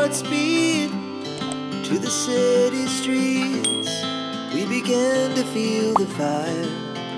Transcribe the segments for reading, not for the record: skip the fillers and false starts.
Godspeed to the city streets. We began to feel the fire.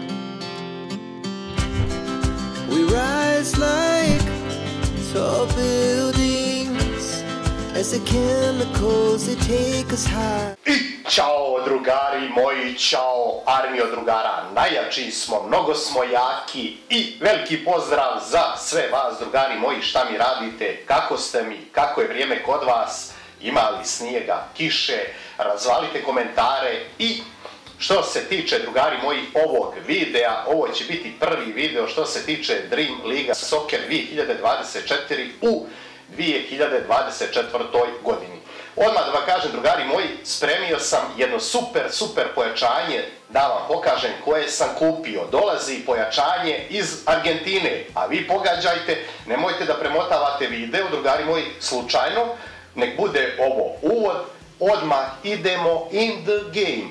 We rise like tall buildings as the chemicals they take us high. I čao drugari moji, čao armijo drugara, najjači smo, mnogo smo jaki i veliki pozdrav za sve vas drugari moji, šta mi radite, kako ste mi, kako je vrijeme kod vas, ima li snijega, kiše, razvalite komentare i što se tiče drugari moji ovog videa, ovo će biti prvi video što se tiče Dream Liga Soccer 2024 u 2024. godini. Odmah da vam kažem drugari moji, spremio sam jedno super pojačanje da vam pokažem koje sam kupio. Dolazi pojačanje iz Argentine, a vi pogađajte, nemojte da premotavate video drugari moji slučajno, nek bude ovo uvod, odmah idemo in the game.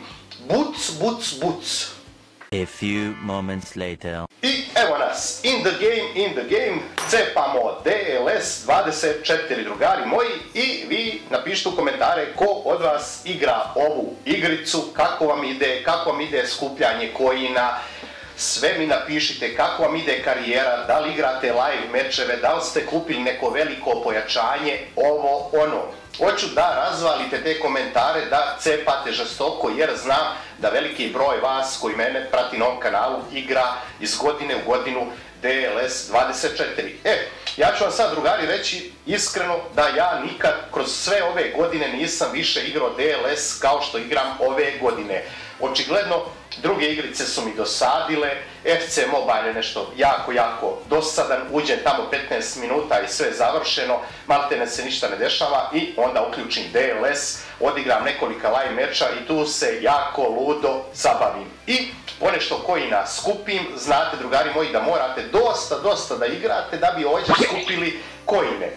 Buc. A few moments later. I evo nas, in the game, cepamo DLS 24 drugari moji i vi napišite u komentare ko od vas igra ovu igricu, kako vam ide skupljanje coina, sve mi napišite kako vam ide karijera, da li igrate live mečeve, da li ste kupili neko veliko pojačanje, ovo ono. Hoću da razvalite te komentare, da cepate žestoko jer znam da veliki broj vas koji mene prati na ovom kanalu igra iz godine u godinu DLS 24. Ja ću vam sad drugari reći iskreno da ja nikad kroz sve ove godine nisam više igrao DLS kao što igram ove godine. Očigledno druge igrice su mi dosadile, FC Mobile je nešto jako dosadan, uđem tamo 15 minuta i sve je završeno, maltene se ništa ne dešava i onda uključim DLS, odigram nekolika live meča i tu se jako ludo zabavim. I ponešto coina skupim, znate drugari moji da morate dosta da igrate da bi ovdje skupili coine.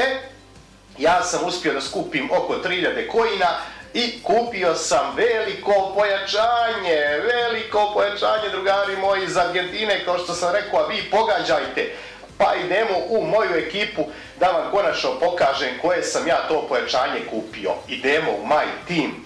Ja sam uspio da skupim oko 3000 coina i kupio sam veliko pojačanje drugari moji iz Argentine, kao što sam rekao, a vi pogađajte. Pa idemo u moju ekipu da vam konačno pokažem koje sam ja to pojačanje kupio. Idemo u my team.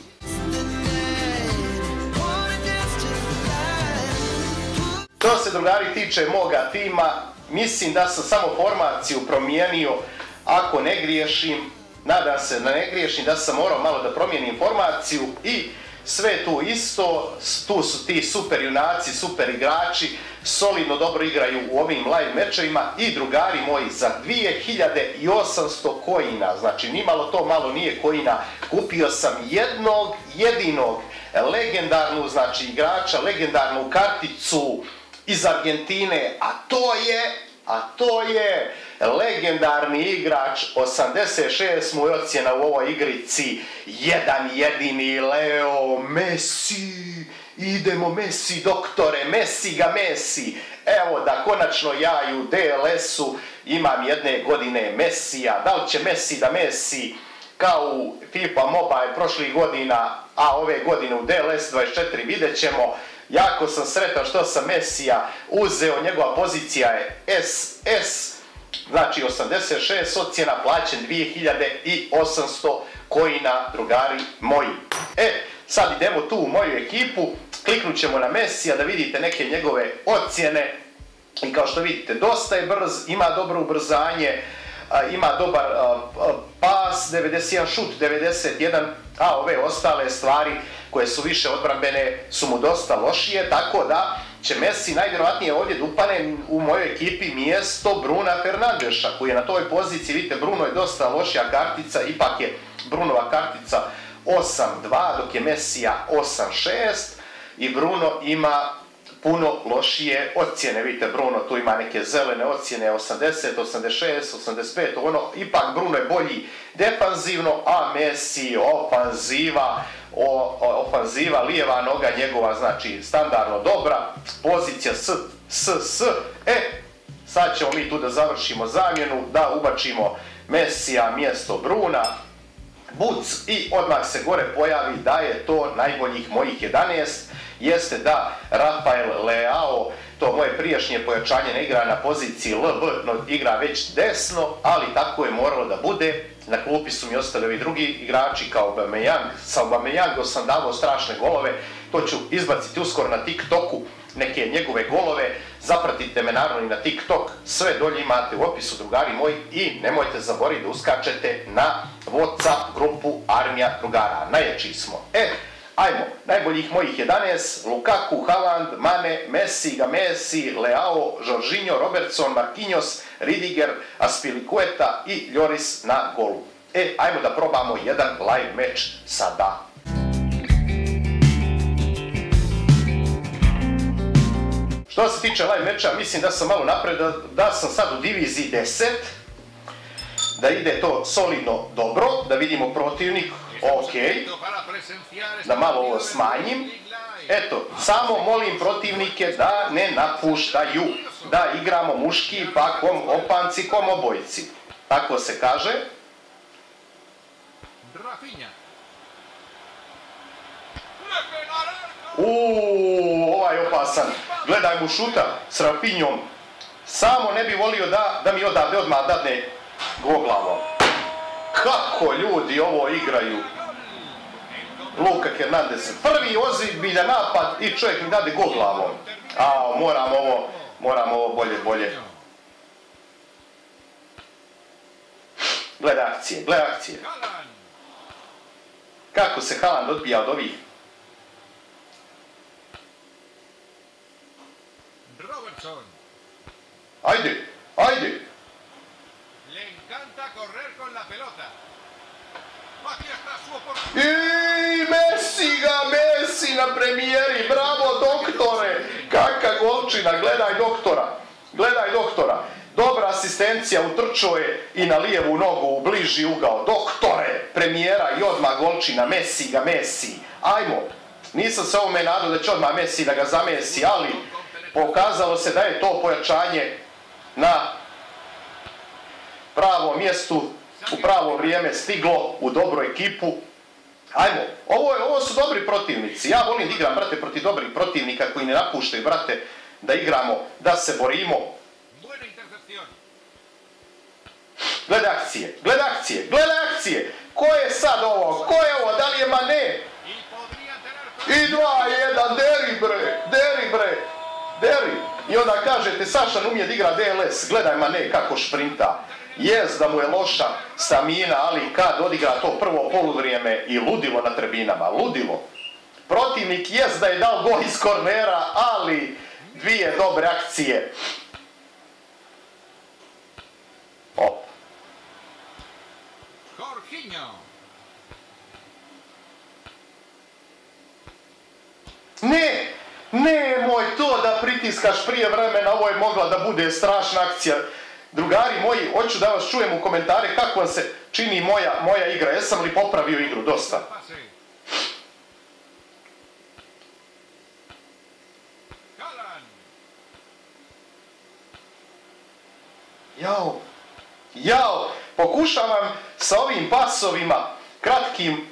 Što se drugari tiče moga tima, mislim da sam samo formaciju promijenio, ako ne griješim. Nadam se da ne griješim, da sam morao malo da promijenim formaciju i sve tu isto, tu su ti super junaci, super igrači, solidno dobro igraju u ovim live mečevima i drugari moji za 2800 coina, znači nimalo to malo nije coina, kupio sam jednog jedinog legendarnu, znači igrača, legendarnu karticu iz Argentine, a to je legendarni igrač, 86 mu je ocjena u ovoj igrici, jedan jedini Leo Messi. Idemo Messi doktore, Messi. Evo da konačno ja i u DLS-u imam jedne godine Messija. Da li će Messi kao u FIFA Mobile prošlih godina, a ove godine u DLS 24 vidjet ćemo. Jako sam sretan što sam Messija uzeo, njegova pozicija je SS, znači 86 ocjena, plaćen 2800 coina drugari moji. Sad idemo tu u moju ekipu, kliknut ćemo na Messija da vidite neke njegove ocjene i kao što vidite dosta je brz, ima dobro ubrzanje, ima dobar pas, 91 šut, 91, a ove ostale stvari koje su više odbrambene su mu dosta lošije, tako da će Messi najvjerojatnije ovdje da upane u mojoj ekipi mjesto Bruna Fernandeša koji je na toj poziciji. Vidite, Bruno je dosta lošija kartica, ipak je Brunova kartica 8-2 dok je Messija 8-6 i Bruno ima puno lošije ocjene. Vidite, Bruno tu ima neke zelene ocjene 80, 86, 85, ono, ipak Bruno je bolji defanzivno, a Messi ofanziva, lijeva noga njegova, znači standardno dobra, pozicija S. Sad ćemo mi tu da završimo zamjenu, da ubačimo Messija mjesto Bruna, buc i odmah se gore pojavi da je to najboljih mojih 11, jeste da Rafael Leao to moje prijašnje pojačanje ne igra na poziciji LB, no igra već desno, ali tako je moralo da bude. Na klupi su mi ostali ovi drugi igrači kao Aubameyang. Sa Aubameyangom sam davao strašne golove, to ću izbaciti uskoro na TikToku, neke njegove golove. Zapratite me naravno i na TikTok, sve dolje imate u opisu, drugari moji, i nemojte zaboraviti da uskačete na WhatsApp grupu Armija drugara. Najjači smo. Ajmo, najboljih mojih 11, Lukaku, Haaland, Mane, Messi, Leao, Jorginho, Robertson, Marquinhos, Ridiger, Azpilicueta i Lloris na golu. Ajmo da probamo jedan live meč sada. Što se tiče live meča, mislim da sam malo napred, da sam sad u diviziji 10, da ide to solidno dobro, da vidimo protivnik. Ok, da malo ovo smanjim. Eto, samo molim protivnike da ne napuštaju, da igramo muški pa kom opanci, kom obojci. Tako se kaže. Ovaj je opasan. Gledaj mu šuta s Rafinjom. Samo ne bi volio da mi odavde odmah dadne dvoglavom. Kako ljudi ovo igraju? Luka Hernandez. Prvi ozbiljan napad i čovjek mi dade gol glavom. Moram ovo bolje. Gledaj akcije. Kako se Haaland odbija od ovih. Ajde. I Messi na premijeri, bravo doktore, kakva golčina, gledaj doktora, dobra asistencija, utrčao je i na lijevu nogu u bliži ugao, doktore, premijera i odmah golčina, Messi, ajmo, nisam se ovome nadao da će odmah Messi da ga zamesi, ali pokazalo se da je to pojačanje na pravom mjestu, u pravo vrijeme stiglo u dobru ekipu. Ajmo, ovo su dobri protivnici. Ja volim da igram, brate, protiv dobrih protivnika koji ne napuštaju, brate, da igramo, da se borimo. Gledaj akcije. Ko je sad ovo? Da li je Mane? I 2-1, deri. I onda kažete, Saša umije da igra DLS. Gledaj Mane kako šprinta. Jest da mu je loša stamina, ali kad odigra to prvo poluvrijeme i ludilo na tribinama, ludilo. Protivnik jest da je dao gol iz kornera, ali dvije dobre akcije. Nemoj to da pritiskaš prije vremena, ovo je mogla da bude strašna akcija. Drugari moji, hoću da vas čujem u komentare kako vam se čini moja igra. Jesam li popravio igru dosta? Jao, pokušavam sa ovim pasovima kratkim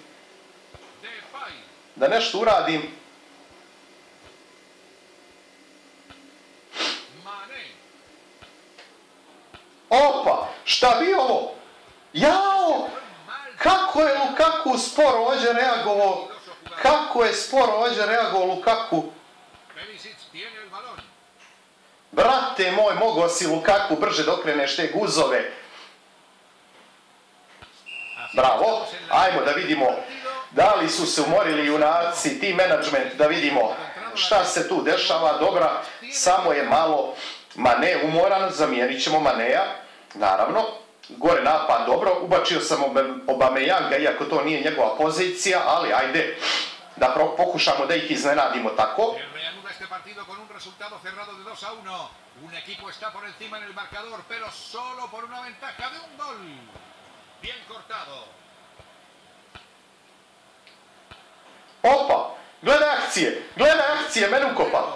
da nešto uradim. Opa, šta bi ovo? Jao, kako je Lukaku sporo ovdje reagovao, Lukaku. Brate moj, mogao si Lukaku brže da okreneš te guzove. Bravo, ajmo da vidimo da li su se umorili junaci, team management, da vidimo šta se tu dešava. Dobra, samo je malo Mane umoran, zamijenit ćemo Manea, naravno. Gore napad, dobro, ubačio sam Aubameyanga, iako to nije njegova pozicija, ali ajde da pokušamo da ih iznenadimo tako. Opa, gledaj akcije, Menukopa.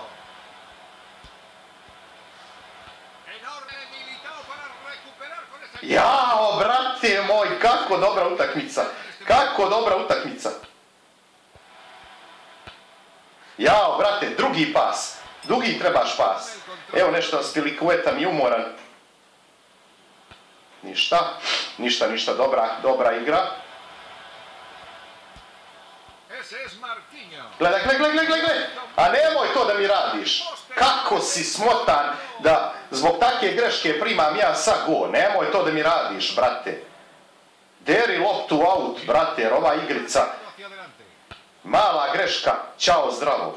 Jao, brate moj, kako dobra utakmica. Jao, brate, drugi pas. Dugi trebaš pas. Evo nešto, Spilikueta mi je umoran. Ništa, dobra igra. Gledaj. A nemoj to da mi radiš. Kako si smotan da zbog takve greške primam ja sad go. Nemoj to da mi radiš, brate. Deri loptu out, brate, jer ova igrica... Mala greška, čao, zdravo.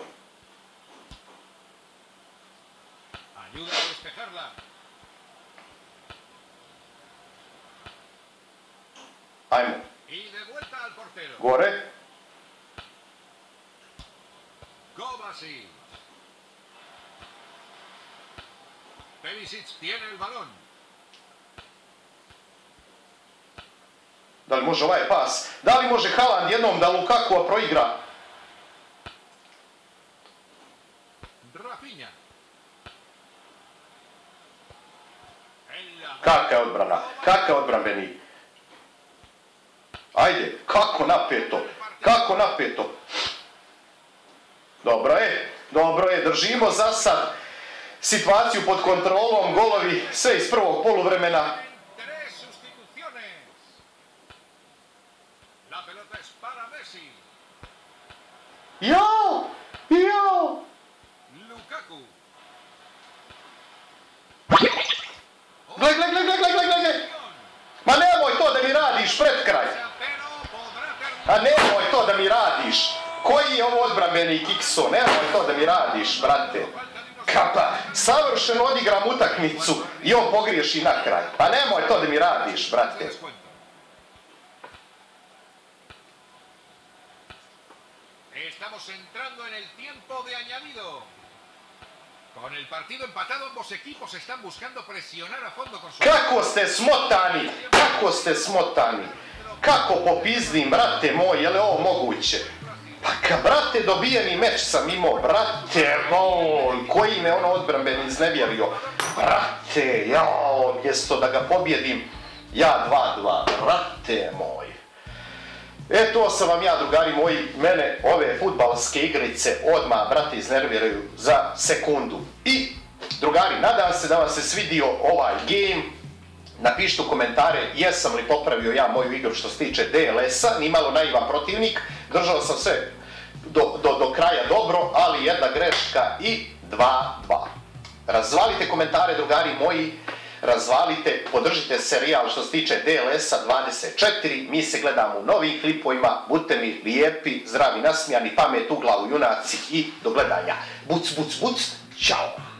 Ajmo. Gore. Da li može ovaj pas? Da li može Haaland jednom da Lukakua proigra? Kakva je odbrana? Kakva je odbranbeni? Ajde, kako napeto? Dobro je, držimo za sad situaciju pod kontrolom, golovi sve iz prvog poluvremena. Jao! Gle! Ma nemoj to da mi radiš pred kraj! A nemoj to da mi radiš! Koji je ovo odbranbeni kikso? Nemoj to da mi radiš, brate! Kapa, savršeno odigram utakmicu i on pogriješi na kraj. Pa nemoj to da mi radiš, brate! Estamos entrando en el tiempo de añadido. Con el partido empatado, ambos equipos están buscando presionar a fondo con su... Kako ste smotani? Kako popizdim, brate moj, je li ovo moguće? Pa brate, dobijeni meč sam imao, brate moj, koji me ono odbranbeni iznevjerio. Brate, jao, mjesto da ga pobjedim, ja 2-2, brate moj. To sam vam ja, drugari moji, mene ove fudbalske igrice odmah, brate, iznerviraju za sekundu. I, drugari, nadam se da vam se svidio ovaj game. Napišite u komentare jesam li popravio ja moju igru što se tiče DLS-a, nimalo naivan protivnik, držao sam sve do kraja dobro, ali jedna greška i 2-2. Razvalite komentare, drugari moji, razvalite, podržite serijal što se tiče DLS-a 24, mi se gledamo u novim klipovima, budite mi lijepi, zdravi, nasmijani, pamet u glavu, junaci i do gledanja. Buc, čao!